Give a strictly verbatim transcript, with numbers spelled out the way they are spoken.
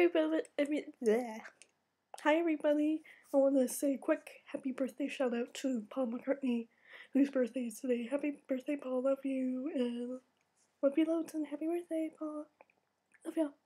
everybody. Every, bleh. Hi everybody. I want to say a quick happy birthday shout out to Paul McCartney, whose birthday is today. Happy birthday, Paul. Love you and love you loads and happy birthday, Paul. Love y'all.